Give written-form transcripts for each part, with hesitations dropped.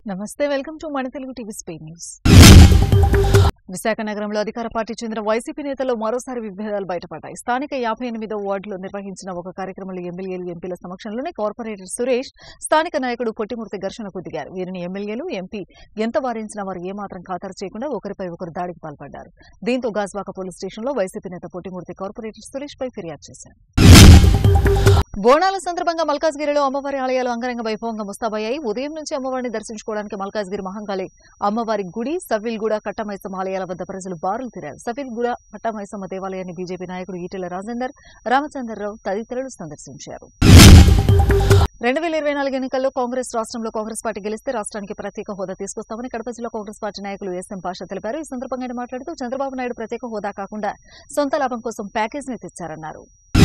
నమస్తే welcome to మన Telugu TV Spain news. Visakha నగరంలో అధికార పార్టీ చెందిన వైసీపీ నేతల్లో మరోసారి విభేదాలు బయటపడ్డాయి. స్థానిక 58వ వార్డులో నిర్వహించిన ఒక కార్యక్రమంలో ఎమ్మెల్యేలు, ఎంపీల సమక్షంలోనే కార్పొరేటర్ సురేష్, స్థానిక నాయకుడు కొట్టిమూర్తి ఘర్షణకు దిగారు. వీరిని ఎమ్మెల్యేలు, ఎంపీ ఎంత వారించినా వారు ఏమాత్రం ఖాతరు చేయకుండా ఒకరిపై ఒకరు దాడికి పాల్పడ్డారు. దీంతో గాజువాక పోలీస్ స్టేషన్లో వైసీపీ నేత కొట్టిమూర్తి కార్పొరేటర్ సురేష్ పై ఫిర్యాదు చేశారు. బోనాల సందర్భంగా మల్కాజ్గిరిలో అమ్మవారి ఆలయాలు అంగరంగ వైభవంగా ముస్తాబయ్యాయి. ఉదయం నుంచి అమ్మవారిని దర్శించుకోవడానికి మల్కాజ్గిరి మహంకాళి అమ్మవారి గుడి, సవ్విల్గూడ, కట్టమైసమ్మ ఆలయాల వద్ద ప్రజలు బారులు తీరారు. సవ్విల్గూడ కట్టమైసమ్మ దేవాలయాన్ని బీజేపీ నాయకుడు ఈటెల రాజేందర్, రామచంద్రరావు తదితరులు సందర్శించారు. 2024 ఎన్నికల్లో రాష్ట్రంలో కాంగ్రెస్ పార్టీ గెలిస్తే రాష్ట్రానికి ప్రత్యేక హోదా తీసుకొస్తామని కడప జిల్లా కాంగ్రెస్ పార్టీ నాయకులు ఎస్ఎం పాషా తెలిపారు. ఈ సందర్భంగా ఆయన మాట్లాడుతూ చంద్రబాబు నాయుడు ప్రత్యేక హోదా కాకుండా సొంత లాభం కోసం ప్యాకేజీని తెచ్చారన్నారు.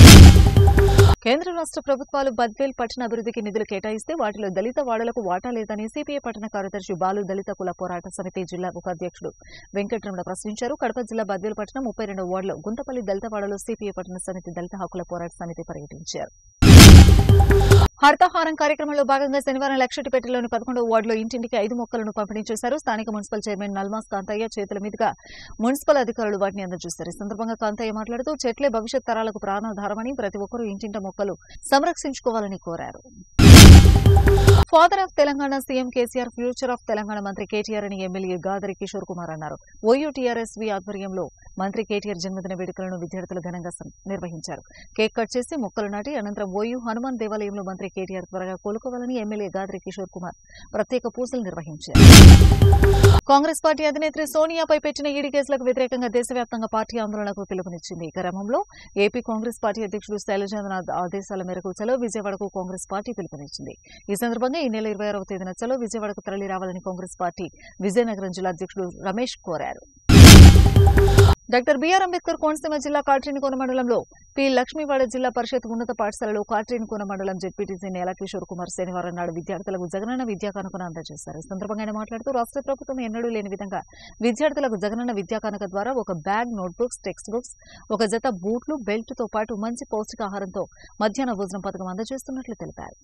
కేంద్ర రాష్ట్ర ప్రభుత్వాలు బద్వేల్ పట్టణ అభివృద్ధికి నిధులు కేటాయిస్తే వాటిలో దళిత వాడలకు వాటా లేదని సిపిఐ పట్టణ కార్యదర్శి బాలు దళిత కుల పోరాట సమితి జిల్లా ఉపాధ్యక్షుడు వెంకటరమణ ప్రశ్నించారు. కడప జిల్లా బద్వేల్ పట్టణం 32వ వార్డులో గుంతపల్లి దళిత వాడలో సిపిఐ పట్టణ సమితి దళిత హక్కుల పోరాట సమితి పర్యటించారు. హరితహారం కార్యక్రమంలో భాగంగా శనివారం లక్షటిపేటలోని 11వ వార్డులో ఇంటింటికి 5 మొక్కలను పంపిణీ చేశారు. స్థానిక మున్సిపల్ చైర్మన్ నల్మాస్ కాంతయ్య చేతుల మీదుగా మున్సిపల్ అధికారులు వాటిని అందజేశారు. ఈ సందర్భంగా కాంతయ్య మాట్లాడుతూ చెట్లే భవిష్యత్ తరాలకు ప్రాణాధారమని ప్రతి ఒక్కరూ ఇంటింట మొక్కలు సంరక్షించుకోవాలని కోరారు. Father of Telangana CM KCR, future of Telangana మంత్రి కేటీఆర్ అని ఎమ్మెల్యే గాదరి కిషోర్ కుమార్ అన్నారు. ఓయూటీఆర్ఎస్వి ఆధ్వర్యంలో మంత్రి కేటీఆర్ జన్మదిన వేడుకలను విద్యార్థులు ఘనంగా నిర్వహించారు. కేక్ కట్ చేసి మొక్కలు నాటి అనంతరం ఓయూ హనుమాన్ దేవాలయంలో మంత్రి కేటీఆర్ త్వరగా కోలుకోవాలని ఎమ్మెల్యే గాదరి కిషోర్ కుమార్ ప్రత్యేక పూజలు నిర్వహించారు. కాంగ్రెస్ పార్టీ అధినేత్రి సోనియాపై పెట్టిన ఈడీ కేసులకు వ్యతిరేకంగా దేశవ్యాప్తంగా పార్టీ ఆందోళనకు పిలుపునిచ్చింది. ఈ క్రమంలో ఏపీ కాంగ్రెస్ పార్టీ అధ్యక్షుడు శైలజానాథ్ ఆదేశాల మేరకు చలో విజయవాడకు కాంగ్రెస్ పార్టీ పిలుపునిచ్చింది. ఈ సందర్భంగా ఈ నెల 26వ తేదీన చలో విజయవాడకు తరలి రావాలని కాంగ్రెస్ పార్టీ విజయనగరం జిల్లా అధ్యక్షుడు రమేష్ కోరారు. డాక్టర్ బీఆర్ అంబేద్కర్ కోనసీమ జిల్లా కాట్రేనికోన మండలంలో పి లక్ష్మీవాడ జిల్లా పరిషత్ ఉన్నత పాఠశాలలో కాట్రేనికోన మండలం జెడ్పీటీసీ నేల కిషోర్ కుమార్ శనివారం నాడు విద్యార్థులకు జగనన్న విద్యా కానుకను అందజేశారు. ఈ సందర్భంగా ఆయన మాట్లాడుతూ రాష్ట్ర ప్రభుత్వం ఎన్నడూ లేని విధంగా విద్యార్థులకు జగనన్న విద్యా కానుక ద్వారా ఒక బ్యాగ్, నోట్బుక్స్, టెక్స్ట్ బుక్స్, ఒక జత బూట్లు, బెల్ట్తో పాటు మంచి పౌష్టికాహారంతో మధ్యాహ్న భోజనం పథకం అందజేస్తున్నట్లు తెలిపారు.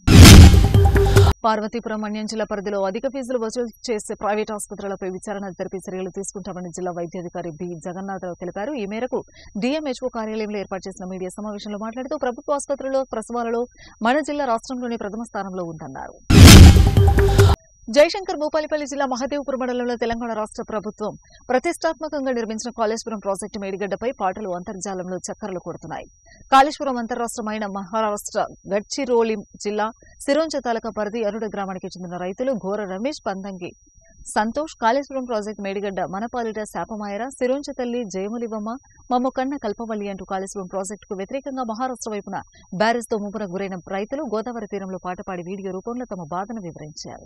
పార్వతీపురం మన్యం జిల్లా పరిధిలో అధిక ఫీజులు వసూలు చేసే ప్రైవేట్ ఆసుపత్రులపై విచారణ జరిపి చర్యలు తీసుకుంటామని జిల్లా వైద్యాధికారి బి జగన్నాథరావు తెలిపారు. ఈ మేరకు డీఎంహెచ్ఓ కార్యాలయంలో ఏర్పాటు చేసిన మీడియా సమావేశంలో మాట్లాడుతూ ప్రభుత్వ ఆసుపత్రుల్లో ప్రసవాలలో మన జిల్లా రాష్ట్రంలోనే ప్రథమ స్థానంలో ఉందన్నారు. జయశంకర్ భూపాలపల్లి జిల్లా మహదేవ్పూర్ మండలంలో తెలంగాణ రాష్ట్ర ప్రభుత్వం ప్రతిష్టాత్మకంగా నిర్మించిన కాళేశ్వరం ప్రాజెక్టు మేడిగడ్డపై పాటలు అంతర్జాలంలో చక్కర్లు కొడుతున్నాయి. కాళేశ్వరం అంతర్రాష్ట్రమైన మహారాష్ట్ర గడ్చిరోలి జిల్లా సిరోంచ తాలూకా పరిధి అరుడ గ్రామానికి చెందిన రైతులు ఘోర రమేష్, పందంగి సంతోష్ కాళేశ్వరం ప్రాజెక్టు మేడిగడ్డ మనపాలిట శాపమాయర, సిరోంచ తల్లి జయములివమ్మ, మమ్మ కన్న కల్పవల్లి అంటూ కాళేశ్వరం ప్రాజెక్టుకు వ్యతిరేకంగా మహారాష్ట్ర వైపున బ్యారేజ్తో ముంపున గురైన రైతులు గోదావరి తీరంలో పాట పాడి వీడియో రూపంలో తమ బాధను వివరించారు.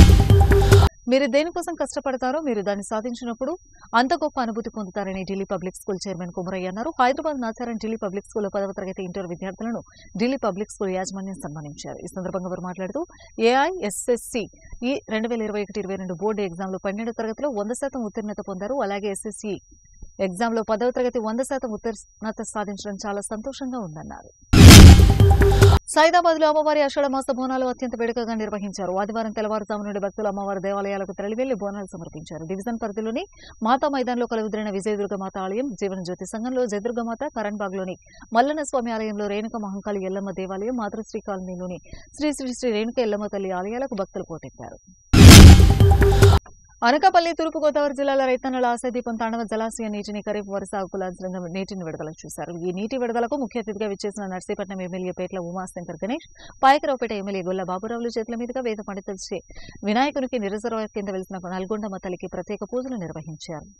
మీరు దేనికోసం కష్టపడతారో మీరు దాన్ని సాధించినప్పుడు అంత గొప్ప అనుభూతి పొందుతారని Delhi public school chairman Kumarayya అన్నారు. హైదరాబాద్ నాచారం ఢిల్లీ పబ్లిక్ స్కూల్లో 10వ తరగతి ఇంటర్ విద్యార్థులను ఢిల్లీ పబ్లిక్ స్కూల్ యాజమాన్యం సన్మానించారు. ఈ సందర్భంగా వారు మాట్లాడుతూ ఏఐఎస్ఎస్సి ఈ 2021-22 బోర్డు ఎగ్జామ్లో 12వ తరగతిలో 100% ఉత్తీర్ణత పొందారు. అలాగే ఎస్ఎస్సి ఎగ్జామ్లో 10వ తరగతి 100% ఉత్తీర్ణత సాధించడం చాలా సంతోషంగా ఉందన్నారు. సైదాబాద్ లో అమ్మవారి ఆషాఢ మాస బోనాలు అత్యంత వేడుకగా నిర్వహించారు. ఆదివారం తెల్లవారుజాము నుండి భక్తులు అమ్మవారి దేవాలయాలకు తరలి వెళ్లి బోనాలు సమర్పించారు. డివిజన్ పరిధిలోని మాతా మైదాన్లో కొలువుదీరిన విజయదుర్గమాత ఆలయం, జీవనజ్యోతి సంఘంలో జయదుర్గమాత, కరణ్బాగ్లోని మల్లన్న స్వామి ఆలయంలో రేణుక మహంకాళి ఎల్లమ్మ దేవాలయం, మాతృశ్రీ కాలనీలోని శ్రీ శ్రీ శ్రీ రేణుక ఎల్లమ్మ తల్లి ఆలయాలకు భక్తులు పోటెత్తారు. అనకాపల్లి తూర్పుగోదావరి జిల్లాల రైతన్నల ఆశాదీపం తాండవ జలాశయ నీటిని ఖరీఫ్ వరి సాగుకు లాంఛనంగా నీటిని విడుదల చేశారు. ఈ నీటి విడుదలకు ముఖ్య అతిథిగా విచ్చేసిన నర్సీపట్నం ఎమ్మెల్యే పేట్ల ఉమాశంకర్ గణేష్, పాయకరావుపేట ఎమ్మెల్యే గొల్ల బాబురావులు చేతుల మీదుగా వేద పండితులచే వినాయకునికి రిజర్వాయర్ కింద వెలిసిన నల్గొండమ్మ తల్లికి ప్రత్యేక పూజలు నిర్వహించారు.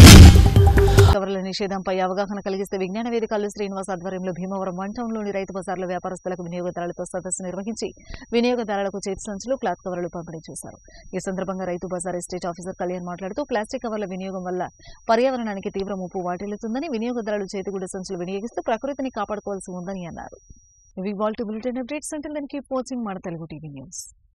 కవర్ల నిషేధంపై అవగాహన కలిగిస్తే విజ్ఞాన వేదిక అల్లు శ్రీనివాస్ ఆధ్వర్యంలో భీమవరం వన్ టౌన్లోని రైతు బజార్ల వ్యాపారస్తులకు వినియోగదారులతో సదస్సు నిర్వహించి వినియోగదారులకు చేతి సంచులు, క్లాత్ కవర్లు పంపిణీ చేశారు. ఈ సందర్భంగా రైతు బజార్ ఎస్టేట్ ఆఫీసర్ కళ్యాణ్ మాట్లాడుతూ ప్లాస్టిక్ కవర్ల వినియోగం వల్ల పర్యావరణానికి తీవ్ర ముప్పు వాటిల్లుతుందని, వినియోగదారులు చేతిగుడ్డ సంచులు వినియోగిస్తూ ప్రకృతిని కాపాడుకోవాల్సి ఉందని అన్నారు. ఇవి వాల్ట్ bulletin updates. Until then keep watching మన తెలుగు టీవీ న్యూస్.